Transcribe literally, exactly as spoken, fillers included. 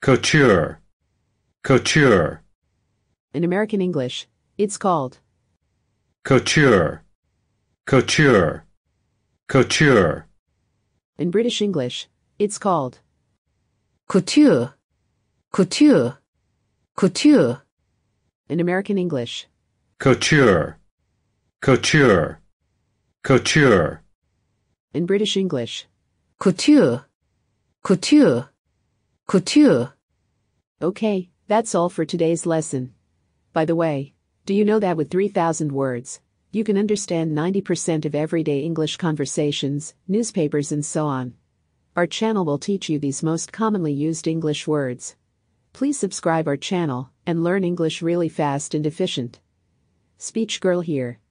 Couture, couture. In American English, it's called Couture, couture, couture. In British English, it's called couture, couture, couture. In American English, Couture, couture, couture. in British English. couture, couture, couture. Okay, that's all for today's lesson. By the way, do you know that with three thousand words, you can understand ninety percent of everyday English conversations, newspapers and so on? Our channel will teach you these most commonly used English words. Please subscribe our channel and learn English really fast and efficient. Speech Girl here.